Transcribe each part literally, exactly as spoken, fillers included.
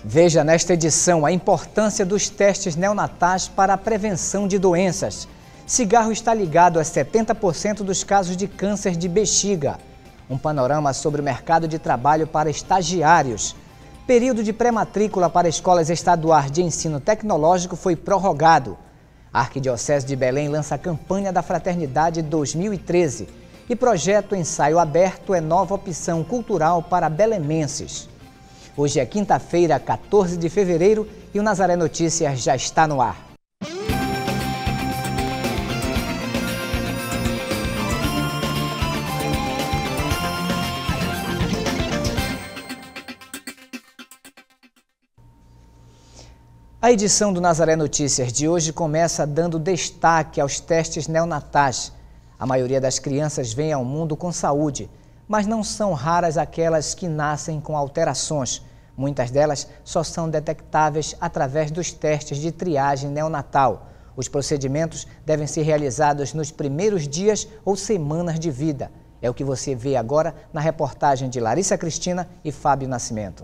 Veja nesta edição a importância dos testes neonatais para a prevenção de doenças. Cigarro está ligado a setenta por cento dos casos de câncer de bexiga. Um panorama sobre o mercado de trabalho para estagiários. Período de pré-matrícula para escolas estaduais de ensino tecnológico foi prorrogado. A Arquidiocese de Belém lança a campanha da Fraternidade dois mil e treze. E projeto Ensaio Aberto é nova opção cultural para belemenses. Hoje é quinta-feira, quatorze de fevereiro, e o Nazaré Notícias já está no ar. A edição do Nazaré Notícias de hoje começa dando destaque aos testes neonatais. A maioria das crianças vem ao mundo com saúde, mas não são raras aquelas que nascem com alterações. Muitas delas só são detectáveis através dos testes de triagem neonatal. Os procedimentos devem ser realizados nos primeiros dias ou semanas de vida. É o que você vê agora na reportagem de Larissa Cristina e Fábio Nascimento.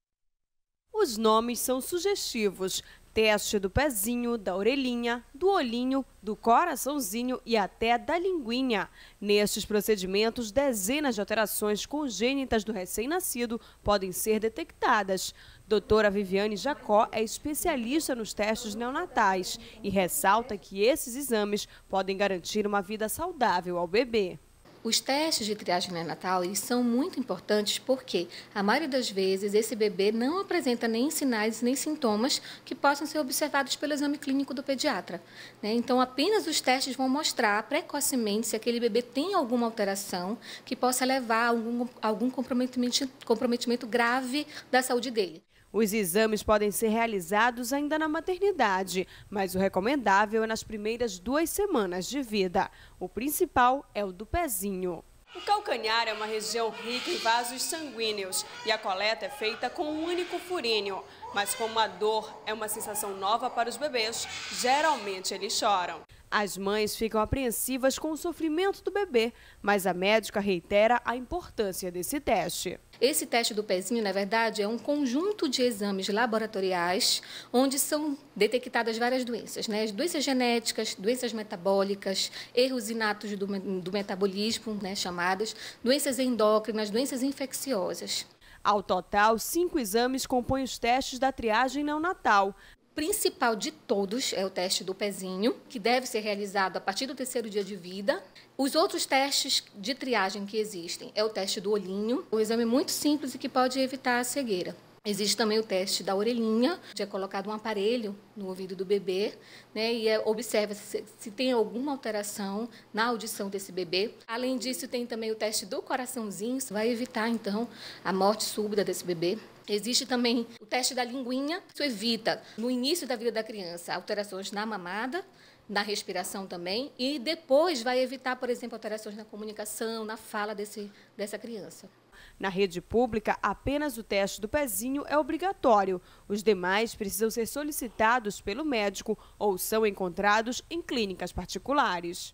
Os nomes são sugestivos. Teste do pezinho, da orelhinha, do olhinho, do coraçãozinho e até da linguinha. Nestes procedimentos, dezenas de alterações congênitas do recém-nascido podem ser detectadas. Doutora Viviane Jacó é especialista nos testes neonatais e ressalta que esses exames podem garantir uma vida saudável ao bebê. Os testes de triagem neonatal eles são muito importantes porque, a maioria das vezes, esse bebê não apresenta nem sinais nem sintomas que possam ser observados pelo exame clínico do pediatra. Né? Então, apenas os testes vão mostrar precocemente se aquele bebê tem alguma alteração que possa levar a algum, algum comprometimento, comprometimento grave da saúde dele. Os exames podem ser realizados ainda na maternidade, mas o recomendável é nas primeiras duas semanas de vida. O principal é o do pezinho. O calcanhar é uma região rica em vasos sanguíneos e a coleta é feita com um único furínio. Mas como a dor é uma sensação nova para os bebês, geralmente eles choram. As mães ficam apreensivas com o sofrimento do bebê, mas a médica reitera a importância desse teste. Esse teste do pezinho, na verdade, é um conjunto de exames laboratoriais onde são detectadas várias doenças, né? Doenças genéticas, doenças metabólicas, erros inatos do, do metabolismo, né, chamadas, doenças endócrinas, doenças infecciosas. Ao total, cinco exames compõem os testes da triagem neonatal. O principal de todos é o teste do pezinho, que deve ser realizado a partir do terceiro dia de vida. Os outros testes de triagem que existem é o teste do olhinho, um exame muito simples e que pode evitar a cegueira. Existe também o teste da orelhinha, onde é colocado um aparelho no ouvido do bebê, né, e é, observa se, se tem alguma alteração na audição desse bebê. Além disso, tem também o teste do coraçãozinho, isso vai evitar, então, a morte súbita desse bebê. Existe também o teste da linguinha, isso evita, no início da vida da criança, alterações na mamada, na respiração também, e depois vai evitar, por exemplo, alterações na comunicação, na fala desse, dessa criança. Na rede pública, apenas o teste do pezinho é obrigatório. Os demais precisam ser solicitados pelo médico ou são encontrados em clínicas particulares.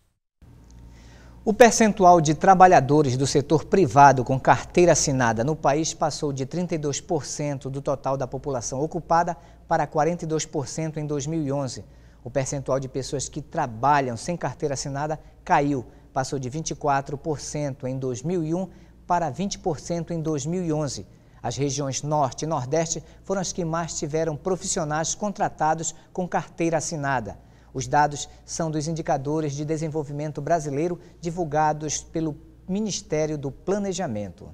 O percentual de trabalhadores do setor privado com carteira assinada no país passou de trinta e dois por cento do total da população ocupada para quarenta e dois por cento em dois mil e onze. O percentual de pessoas que trabalham sem carteira assinada caiu, passou de vinte e quatro por cento em dois mil e um para vinte por cento em dois mil e onze. As regiões Norte e Nordeste foram as que mais tiveram profissionais contratados com carteira assinada. Os dados são dos indicadores de desenvolvimento brasileiro divulgados pelo Ministério do Planejamento.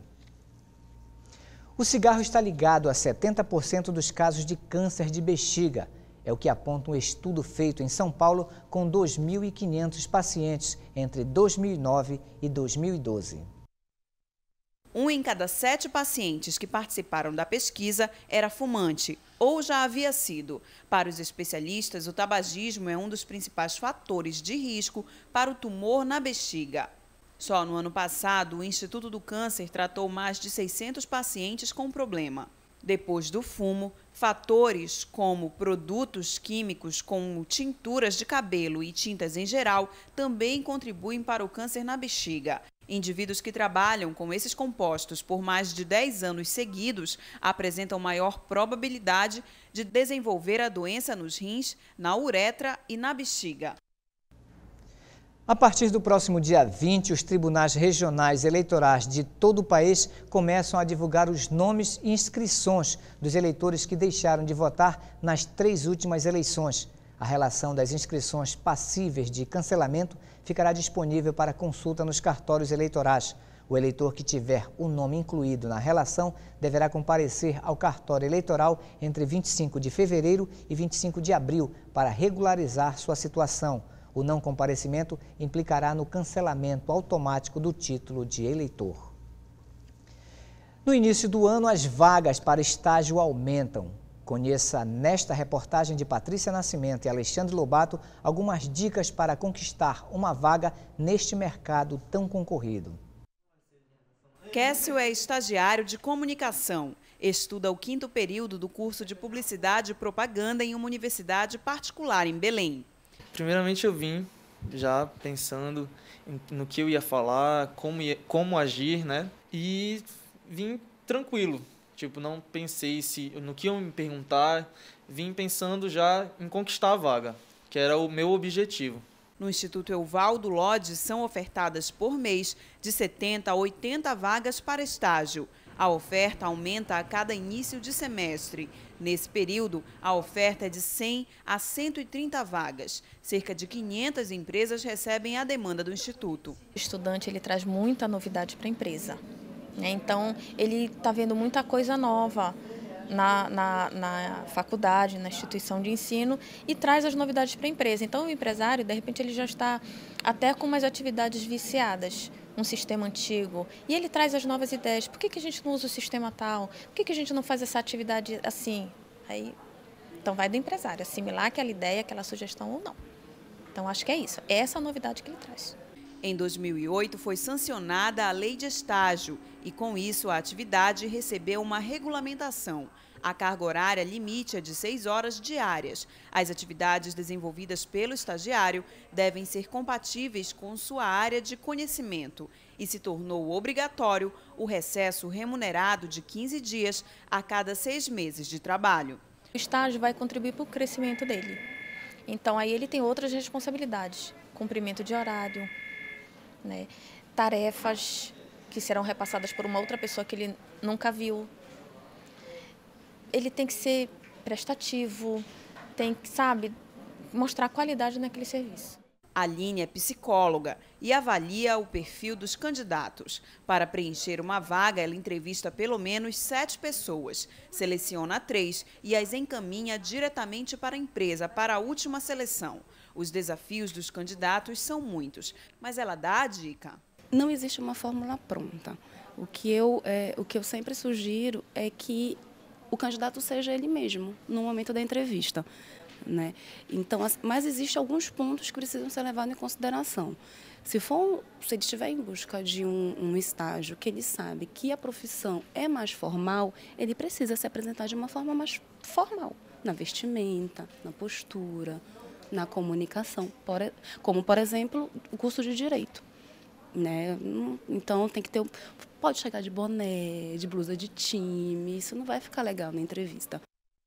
O cigarro está ligado a setenta por cento dos casos de câncer de bexiga. É o que aponta um estudo feito em São Paulo com dois mil e quinhentos pacientes entre dois mil e nove e dois mil e doze. Um em cada sete pacientes que participaram da pesquisa era fumante ou já havia sido. Para os especialistas, o tabagismo é um dos principais fatores de risco para o tumor na bexiga. Só no ano passado, o Instituto do Câncer tratou mais de seiscentos pacientes com problema. Depois do fumo, fatores como produtos químicos como tinturas de cabelo e tintas em geral também contribuem para o câncer na bexiga. Indivíduos que trabalham com esses compostos por mais de dez anos seguidos apresentam maior probabilidade de desenvolver a doença nos rins, na uretra e na bexiga. A partir do próximo dia vinte, os tribunais regionais eleitorais de todo o país começam a divulgar os nomes e inscrições dos eleitores que deixaram de votar nas três últimas eleições. A relação das inscrições passíveis de cancelamento ficará disponível para consulta nos cartórios eleitorais. O eleitor que tiver o nome incluído na relação deverá comparecer ao cartório eleitoral entre vinte e cinco de fevereiro e vinte e cinco de abril para regularizar sua situação. O não comparecimento implicará no cancelamento automático do título de eleitor. No início do ano, as vagas para estágio aumentam. Conheça nesta reportagem de Patrícia Nascimento e Alexandre Lobato algumas dicas para conquistar uma vaga neste mercado tão concorrido. Kécio é estagiário de comunicação. Estuda o quinto período do curso de Publicidade e Propaganda em uma universidade particular em Belém. Primeiramente eu vim já pensando no que eu ia falar, como, ia, como agir, né? E vim tranquilo. Tipo, não pensei se, no que iam me perguntar, vim pensando já em conquistar a vaga, que era o meu objetivo. No Instituto Evaldo Lodge são ofertadas por mês de setenta a oitenta vagas para estágio. A oferta aumenta a cada início de semestre. Nesse período, a oferta é de cem a cento e trinta vagas. Cerca de quinhentas empresas recebem a demanda do Instituto. O estudante ele traz muita novidade para a empresa. Então, ele está vendo muita coisa nova na, na, na faculdade, na instituição de ensino e traz as novidades para a empresa. Então, o empresário, de repente, ele já está até com umas atividades viciadas, um sistema antigo, e ele traz as novas ideias. Por que que a gente não usa o sistema tal? Por que que a gente não faz essa atividade assim? Aí, então, vai do empresário assimilar aquela ideia, aquela sugestão ou não. Então, acho que é isso. É essa a novidade que ele traz. Em dois mil e oito, foi sancionada a Lei de Estágio e, com isso, a atividade recebeu uma regulamentação. A carga horária limite é de seis horas diárias. As atividades desenvolvidas pelo estagiário devem ser compatíveis com sua área de conhecimento e se tornou obrigatório o recesso remunerado de quinze dias a cada seis meses de trabalho. O estágio vai contribuir para o crescimento dele. Então, aí ele tem outras responsabilidades, cumprimento de horário, né? Tarefas que serão repassadas por uma outra pessoa que ele nunca viu. Ele tem que ser prestativo, tem que, sabe, mostrar qualidade naquele serviço. A Aline é psicóloga e avalia o perfil dos candidatos. Para preencher uma vaga, ela entrevista pelo menos sete pessoas, seleciona três e as encaminha diretamente para a empresa para a última seleção. Os desafios dos candidatos são muitos, mas ela dá a dica. Não existe uma fórmula pronta. O que eu, é, o que eu sempre sugiro é que o candidato seja ele mesmo, no momento da entrevista, né? Então, mas existem alguns pontos que precisam ser levados em consideração. Se, for, se ele estiver em busca de um, um estágio que ele sabe que a profissão é mais formal, ele precisa se apresentar de uma forma mais formal, na vestimenta, na postura, na comunicação, por, como, por exemplo, o curso de Direito, né? Então, tem que ter... Pode chegar de boné, de blusa de time, isso não vai ficar legal na entrevista.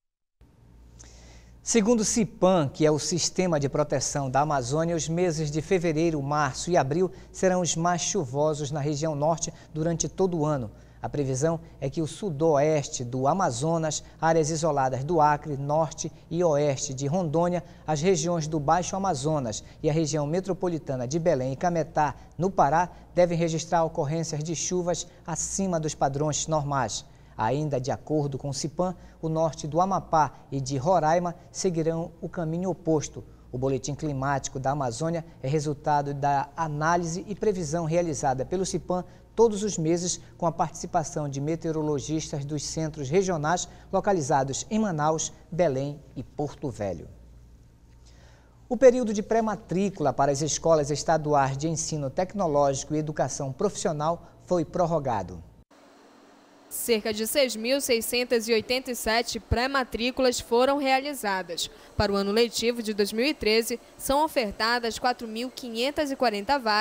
Segundo o CIPAM, que é o Sistema de Proteção da Amazônia, os meses de fevereiro, março e abril serão os mais chuvosos na região norte durante todo o ano. A previsão é que o sudoeste do Amazonas, áreas isoladas do Acre, norte e oeste de Rondônia, as regiões do Baixo Amazonas e a região metropolitana de Belém e Cametá, no Pará, devem registrar ocorrências de chuvas acima dos padrões normais. Ainda de acordo com o CIPAM, o norte do Amapá e de Roraima seguirão o caminho oposto. O Boletim Climático da Amazônia é resultado da análise e previsão realizada pelo CIPAM todos os meses com a participação de meteorologistas dos centros regionais localizados em Manaus, Belém e Porto Velho. O período de pré-matrícula para as escolas estaduais de ensino tecnológico e educação profissional foi prorrogado. Cerca de seis mil seiscentas e oitenta e sete pré-matrículas foram realizadas. Para o ano letivo de dois mil e treze, são ofertadas quatro mil quinhentas e quarenta vagas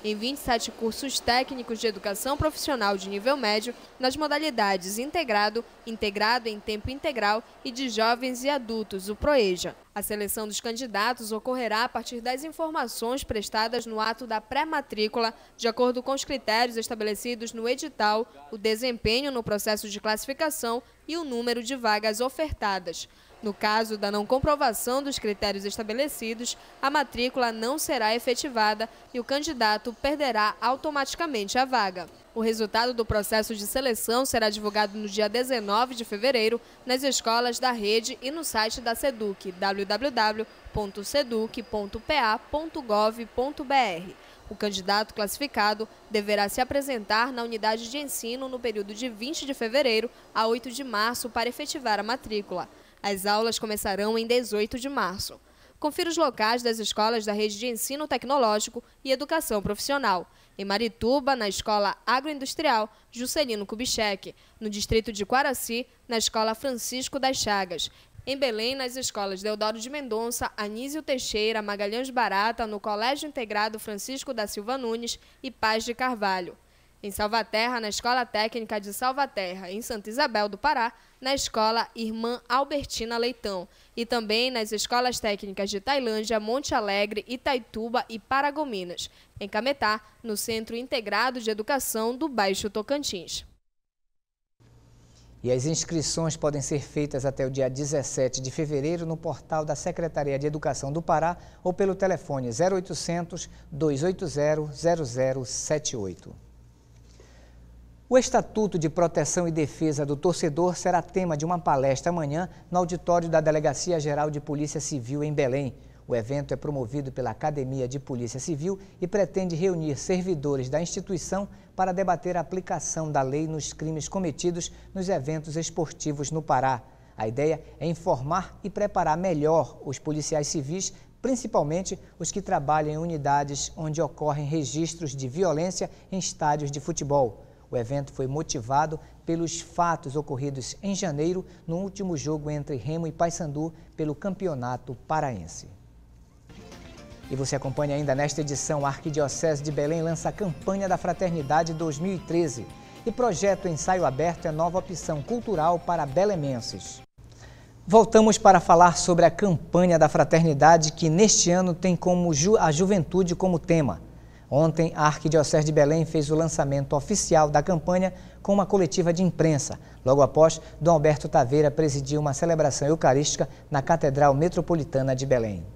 em vinte e sete cursos técnicos de educação profissional de nível médio, nas modalidades integrado, integrado em tempo integral e de jovens e adultos, o PROEJA. A seleção dos candidatos ocorrerá a partir das informações prestadas no ato da pré-matrícula, de acordo com os critérios estabelecidos no edital, o desempenho no processo de classificação e o número de vagas ofertadas. No caso da não comprovação dos critérios estabelecidos, a matrícula não será efetivada e o candidato perderá automaticamente a vaga. O resultado do processo de seleção será divulgado no dia dezenove de fevereiro nas escolas da rede e no site da SEDUC, w w w ponto seduc ponto p a ponto gov ponto b r. O candidato classificado deverá se apresentar na unidade de ensino no período de vinte de fevereiro a oito de março para efetivar a matrícula. As aulas começarão em dezoito de março. Confira os locais das escolas da rede de ensino tecnológico e educação profissional. Em Marituba, na Escola Agroindustrial Juscelino Kubitschek. No distrito de Quaraci, na Escola Francisco das Chagas. Em Belém, nas escolas Deodoro de Mendonça, Anísio Teixeira, Magalhães Barata, no Colégio Integrado Francisco da Silva Nunes e Paz de Carvalho. Em Salvaterra, na Escola Técnica de Salvaterra, em Santa Isabel do Pará, na Escola Irmã Albertina Leitão, e também nas Escolas Técnicas de Tailândia, Monte Alegre, Itaituba e Paragominas, em Cametá, no Centro Integrado de Educação do Baixo Tocantins. E as inscrições podem ser feitas até o dia dezessete de fevereiro no portal da Secretaria de Educação do Pará ou pelo telefone zero oitocentos, dois oito zero, zero zero sete oito. O Estatuto de Proteção e Defesa do Torcedor será tema de uma palestra amanhã no auditório da Delegacia Geral de Polícia Civil em Belém. O evento é promovido pela Academia de Polícia Civil e pretende reunir servidores da instituição para debater a aplicação da lei nos crimes cometidos nos eventos esportivos no Pará. A ideia é informar e preparar melhor os policiais civis, principalmente os que trabalham em unidades onde ocorrem registros de violência em estádios de futebol. O evento foi motivado pelos fatos ocorridos em janeiro, no último jogo entre Remo e Paysandu pelo Campeonato Paraense. E você acompanha ainda nesta edição, a Arquidiocese de Belém lança a Campanha da Fraternidade dois mil e treze e projeto Ensaio Aberto é nova opção cultural para belemenses. Voltamos para falar sobre a Campanha da Fraternidade, que neste ano tem como ju a juventude como tema. Ontem, a Arquidiocese de Belém fez o lançamento oficial da campanha com uma coletiva de imprensa. Logo após, Dom Alberto Taveira presidiu uma celebração eucarística na Catedral Metropolitana de Belém.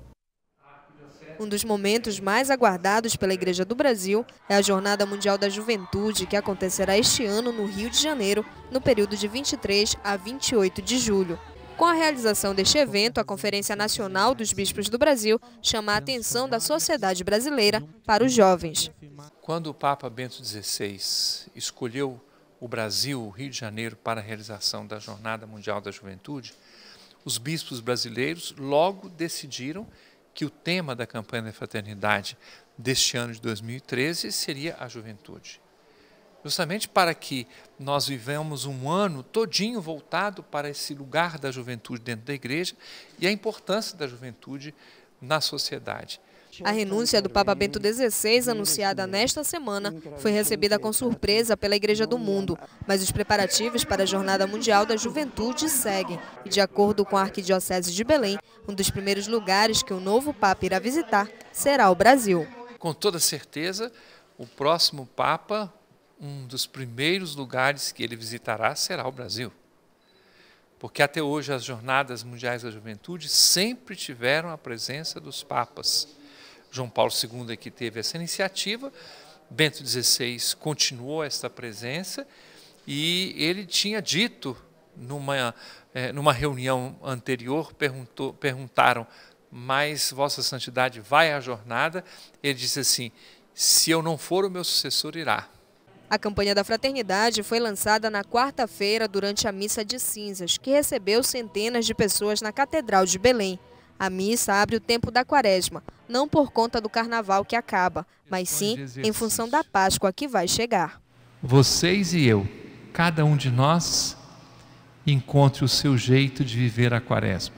Um dos momentos mais aguardados pela Igreja do Brasil é a Jornada Mundial da Juventude, que acontecerá este ano no Rio de Janeiro, no período de vinte e três a vinte e oito de julho. Com a realização deste evento, a Conferência Nacional dos Bispos do Brasil chama a atenção da sociedade brasileira para os jovens. Quando o Papa Bento dezesseis escolheu o Brasil, o Rio de Janeiro, para a realização da Jornada Mundial da Juventude, os bispos brasileiros logo decidiram que o tema da campanha da fraternidade deste ano de dois mil e treze seria a juventude. Justamente para que nós vivamos um ano todinho voltado para esse lugar da juventude dentro da igreja e a importância da juventude na sociedade. A renúncia do Papa Bento dezesseis, anunciada nesta semana, foi recebida com surpresa pela Igreja do Mundo, mas os preparativos para a Jornada Mundial da Juventude seguem. E, de acordo com a Arquidiocese de Belém, um dos primeiros lugares que o novo Papa irá visitar será o Brasil. Com toda certeza, o próximo Papa, um dos primeiros lugares que ele visitará será o Brasil. Porque até hoje as Jornadas Mundiais da Juventude sempre tiveram a presença dos papas. João Paulo segundo é que teve essa iniciativa, Bento dezesseis continuou esta presença e ele tinha dito numa, é, numa reunião anterior, perguntou, perguntaram, mas Vossa Santidade vai à jornada? Ele disse assim, se eu não for, o meu sucessor irá. A campanha da fraternidade foi lançada na quarta-feira durante a Missa de Cinzas, que recebeu centenas de pessoas na Catedral de Belém. A missa abre o tempo da Quaresma, não por conta do Carnaval que acaba, mas sim em função da Páscoa que vai chegar. Vocês e eu, cada um de nós, encontre o seu jeito de viver a Quaresma.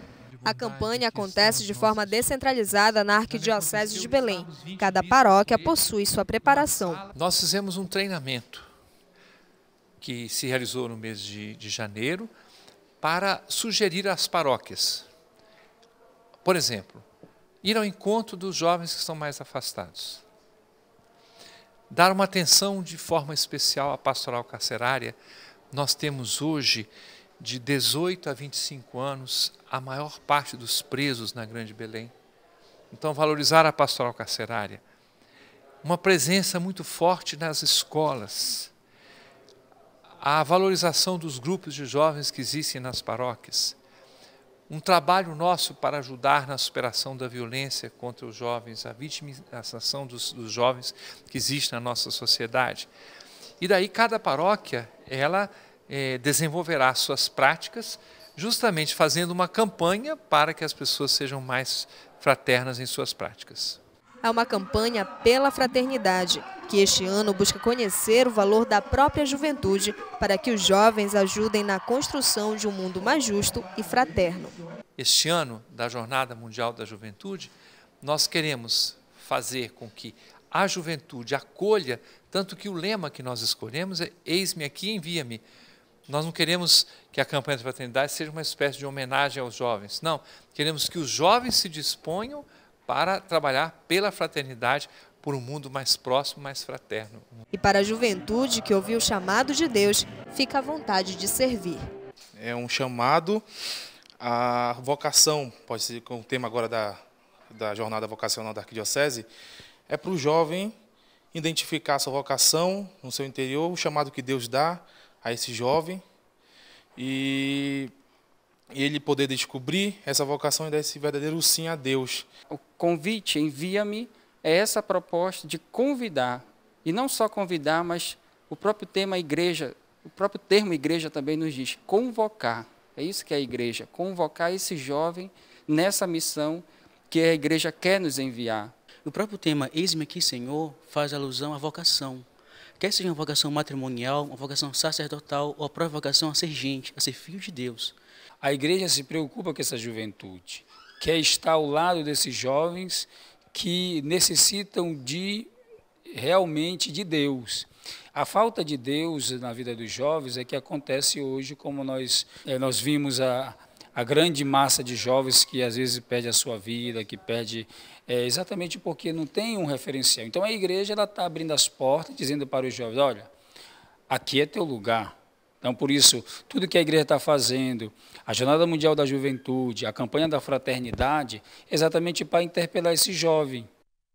A campanha acontece de forma descentralizada na Arquidiocese de Belém. Cada paróquia possui sua preparação. Nós fizemos um treinamento que se realizou no mês de, de janeiro para sugerir às paróquias, por exemplo, ir ao encontro dos jovens que estão mais afastados, dar uma atenção de forma especial à pastoral carcerária. Nós temos hoje, de dezoito a vinte e cinco anos, a maior parte dos presos na Grande Belém. Então, valorizar a pastoral carcerária. Uma presença muito forte nas escolas. A valorização dos grupos de jovens que existem nas paróquias. Um trabalho nosso para ajudar na superação da violência contra os jovens, a vitimização dos, dos jovens que existe na nossa sociedade. E daí cada paróquia, ela é, desenvolverá suas práticas, justamente fazendo uma campanha para que as pessoas sejam mais fraternas em suas práticas. É uma campanha pela fraternidade, que este ano busca conhecer o valor da própria juventude para que os jovens ajudem na construção de um mundo mais justo e fraterno. Este ano da Jornada Mundial da Juventude, nós queremos fazer com que a juventude acolha, tanto que o lema que nós escolhemos é "Eis-me aqui, envia-me". Nós não queremos que a campanha da fraternidade seja uma espécie de homenagem aos jovens, não. Queremos que os jovens se disponham para trabalhar pela fraternidade, por um mundo mais próximo, mais fraterno. E para a juventude que ouviu o chamado de Deus, fica à vontade de servir. É um chamado à vocação, pode ser com o tema agora da, da jornada vocacional da Arquidiocese, é para o jovem identificar a sua vocação no seu interior, o chamado que Deus dá a esse jovem, e e ele poder descobrir essa vocação e dar esse verdadeiro sim a Deus. O convite, envia-me, é essa proposta de convidar, e não só convidar, mas o próprio tema igreja, o próprio termo igreja também nos diz, convocar. É isso que é a igreja, convocar esse jovem nessa missão que a igreja quer nos enviar. O próprio tema "Eis-me aqui, Senhor" faz alusão à vocação. Quer seja uma vocação matrimonial, uma vocação sacerdotal ou a própria vocação a ser gente, a ser filho de Deus. A igreja se preocupa com essa juventude, quer estar ao lado desses jovens que necessitam de realmente de Deus. A falta de Deus na vida dos jovens é que acontece hoje, como nós, é, nós vimos a, a grande massa de jovens que às vezes perde a sua vida, que perde é, exatamente porque não tem um referencial. Então a igreja está abrindo as portas, dizendo para os jovens, olha, aqui é teu lugar. Então, por isso, tudo que a igreja está fazendo, a Jornada Mundial da Juventude, a campanha da fraternidade, é exatamente para interpelar esse jovem.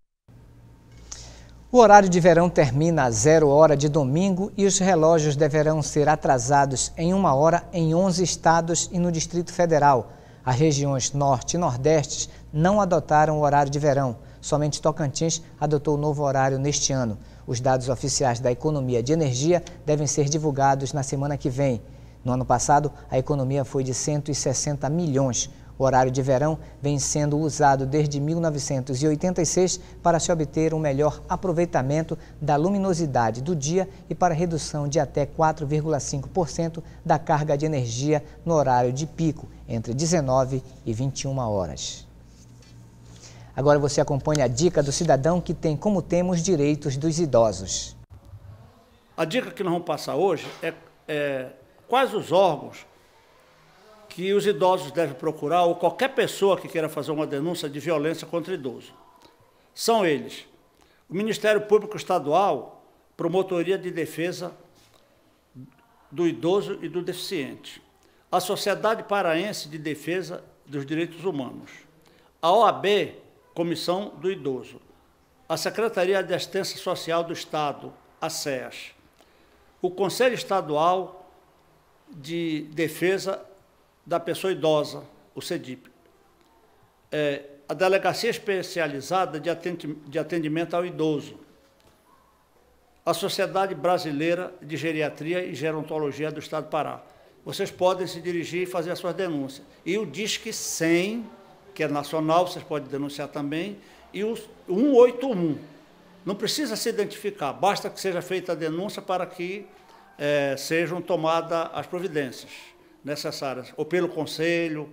O horário de verão termina às zero hora de domingo e os relógios deverão ser atrasados em uma hora em onze estados e no Distrito Federal. As regiões Norte e Nordeste não adotaram o horário de verão. Somente Tocantins adotou o novo horário neste ano. Os dados oficiais da economia de energia devem ser divulgados na semana que vem. No ano passado, a economia foi de cento e sessenta milhões. O horário de verão vem sendo usado desde mil novecentos e oitenta e seis para se obter um melhor aproveitamento da luminosidade do dia e para redução de até quatro vírgula cinco por cento da carga de energia no horário de pico, entre dezenove e vinte e uma horas. Agora você acompanha a dica do cidadão que tem como tema os direitos dos idosos. A dica que nós vamos passar hoje é, é quais os órgãos que os idosos devem procurar ou qualquer pessoa que queira fazer uma denúncia de violência contra idoso. São eles: o Ministério Público Estadual, Promotoria de Defesa do Idoso e do Deficiente, a Sociedade Paraense de Defesa dos Direitos Humanos, a O A B, Comissão do Idoso, a Secretaria de Assistência Social do Estado, a SEAS, o Conselho Estadual de Defesa da Pessoa Idosa, o CEDIP, é, a Delegacia Especializada de Atendimento ao Idoso, a Sociedade Brasileira de Geriatria e Gerontologia do Estado do Pará. Vocês podem se dirigir e fazer as suas denúncias. E o Disque cem, que é nacional, vocês podem denunciar também, e o cento e oitenta e um. Não precisa se identificar, basta que seja feita a denúncia para que é, sejam tomadas as providências necessárias, ou pelo conselho,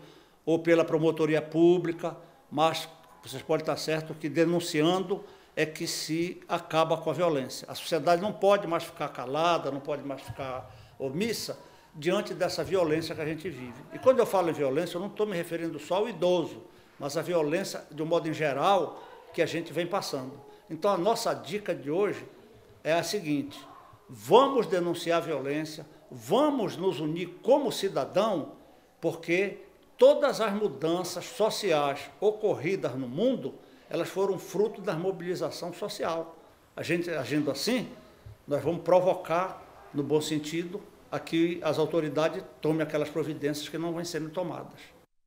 ou pela promotoria pública, mas vocês podem estar certos que denunciando é que se acaba com a violência. A sociedade não pode mais ficar calada, não pode mais ficar omissa diante dessa violência que a gente vive. E quando eu falo em violência, eu não estou me referindo só ao idoso, mas a violência, de um modo em geral, que a gente vem passando. Então, a nossa dica de hoje é a seguinte: vamos denunciar a violência, vamos nos unir como cidadão, porque todas as mudanças sociais ocorridas no mundo, elas foram fruto da mobilização social. A gente, agindo assim, nós vamos provocar, no bom sentido, a que as autoridades tomem aquelas providências que não vão sendo tomadas.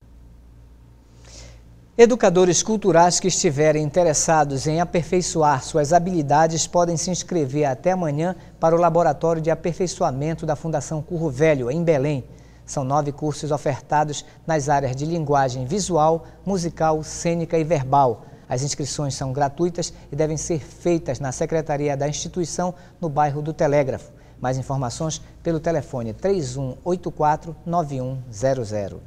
Educadores culturais que estiverem interessados em aperfeiçoar suas habilidades podem se inscrever até amanhã para o Laboratório de Aperfeiçoamento da Fundação Curro Velho, em Belém. São nove cursos ofertados nas áreas de linguagem visual, musical, cênica e verbal. As inscrições são gratuitas e devem ser feitas na Secretaria da instituição, no bairro do Telégrafo. Mais informações pelo telefone três um oito quatro, nove um zero zero.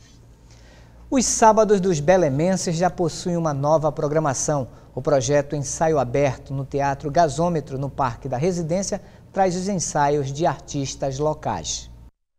Os sábados dos belemenses já possuem uma nova programação. O projeto Ensaio Aberto no Teatro Gasômetro, no Parque da Residência, traz os ensaios de artistas locais.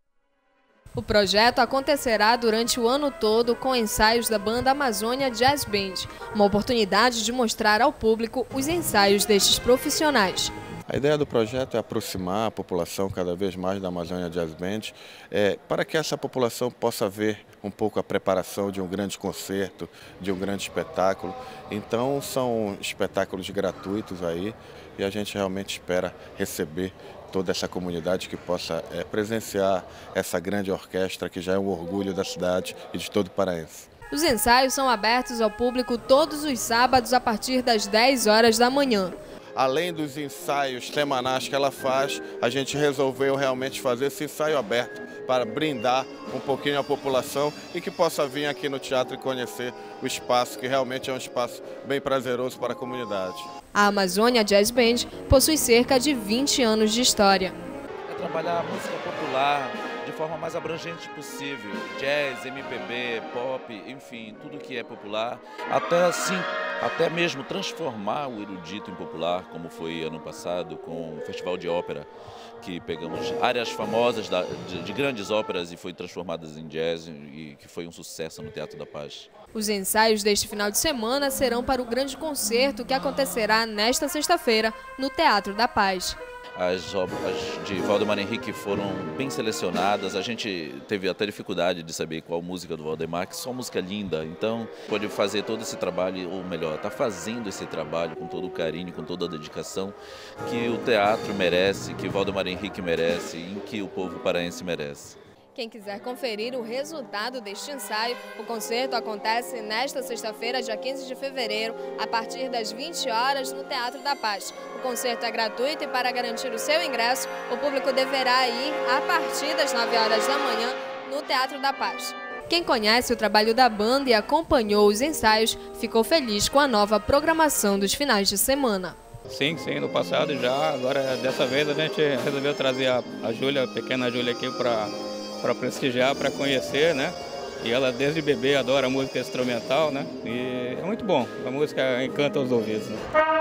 O projeto acontecerá durante o ano todo com ensaios da banda Amazônia Jazz Band, uma oportunidade de mostrar ao público os ensaios destes profissionais. A ideia do projeto é aproximar a população cada vez mais da Amazônia Jazz Band, é, para que essa população possa ver um pouco a preparação de um grande concerto, de um grande espetáculo. Então são espetáculos gratuitos aí e a gente realmente espera receber toda essa comunidade que possa é, presenciar essa grande orquestra que já é um orgulho da cidade e de todo o paraense. Os ensaios são abertos ao público todos os sábados a partir das dez horas da manhã. Além dos ensaios semanais que ela faz, a gente resolveu realmente fazer esse ensaio aberto para brindar um pouquinho a população e que possa vir aqui no teatro e conhecer o espaço, que realmente é um espaço bem prazeroso para a comunidade. A Amazônia Jazz Band possui cerca de vinte anos de história. É trabalhar a música popular de forma mais abrangente possível, jazz, M P B, pop, enfim, tudo que é popular, até assim, até mesmo transformar o erudito em popular, como foi ano passado com o Festival de Ópera, que pegamos áreas famosas da, de, de grandes óperas e foi transformadas em jazz e que foi um sucesso no Teatro da Paz. Os ensaios deste final de semana serão para o grande concerto que acontecerá nesta sexta-feira no Teatro da Paz. As obras de Valdemar Henrique foram bem selecionadas, a gente teve até dificuldade de saber qual música do Valdemar, que só música linda, então pode fazer todo esse trabalho, ou melhor, está fazendo esse trabalho com todo o carinho, com toda a dedicação que o teatro merece, que Valdemar Henrique merece e que o povo paraense merece. Quem quiser conferir o resultado deste ensaio, o concerto acontece nesta sexta-feira, dia quinze de fevereiro, a partir das vinte horas, no Teatro da Paz. O concerto é gratuito e, para garantir o seu ingresso, o público deverá ir a partir das nove horas da manhã no Teatro da Paz. Quem conhece o trabalho da banda e acompanhou os ensaios, ficou feliz com a nova programação dos finais de semana. Sim, sim, no passado já, agora dessa vez a gente resolveu trazer a, a Júlia, a pequena Júlia aqui para... para prestigiar, para conhecer, né? E ela desde bebê adora música instrumental, né? E é muito bom, a música encanta os ouvidos, né?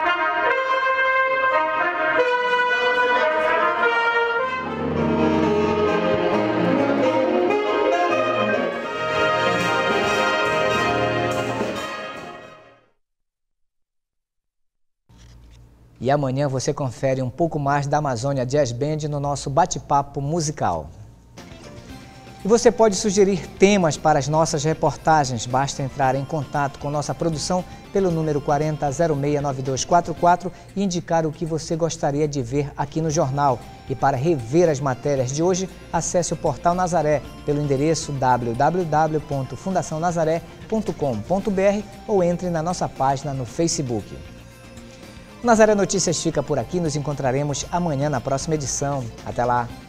E amanhã você confere um pouco mais da Amazônia Jazz Band no nosso bate-papo musical. E você pode sugerir temas para as nossas reportagens. Basta entrar em contato com nossa produção pelo número quarenta, zero seis, nove dois quatro quatro e indicar o que você gostaria de ver aqui no jornal. E para rever as matérias de hoje, acesse o Portal Nazaré pelo endereço w w w ponto fundação nazaré ponto com ponto b r ou entre na nossa página no Facebook. O Nazaré Notícias fica por aqui. Nos encontraremos amanhã na próxima edição. Até lá!